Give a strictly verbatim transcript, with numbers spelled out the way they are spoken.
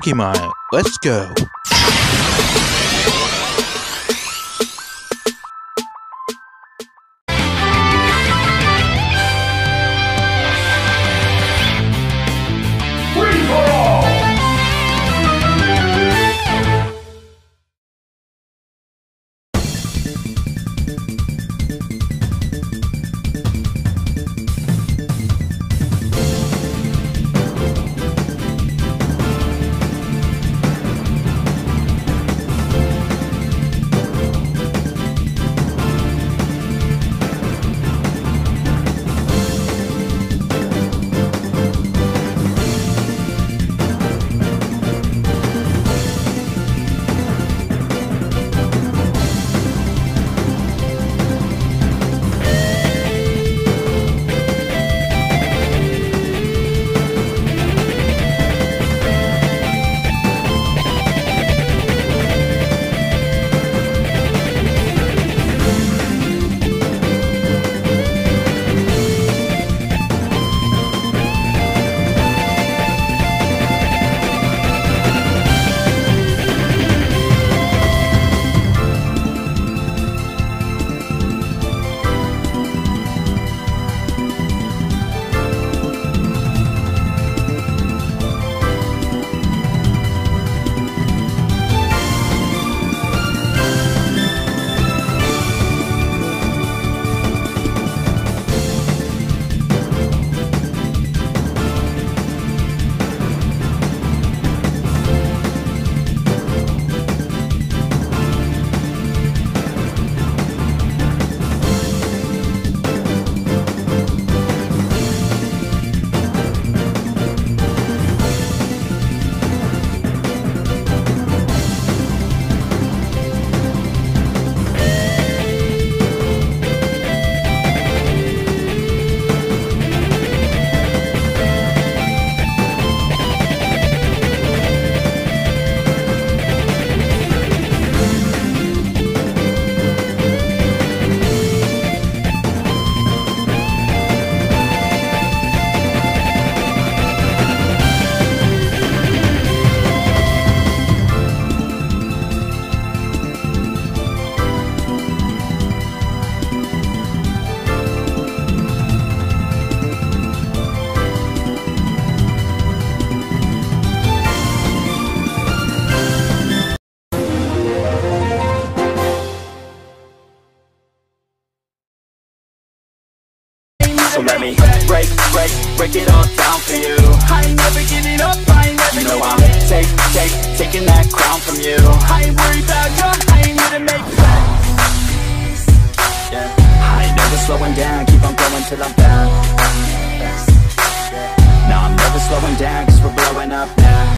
Pokemon. Let's go. So let me break, break, break it all down for you. I ain't never giving up, I ain't never, you know I'm take, take, taking that crown from you. I ain't worried about you, I ain't here to make plans. Yeah, I ain't never slowing down, keep on going till I'm down. Now I'm never slowing down, cause we're blowing up now.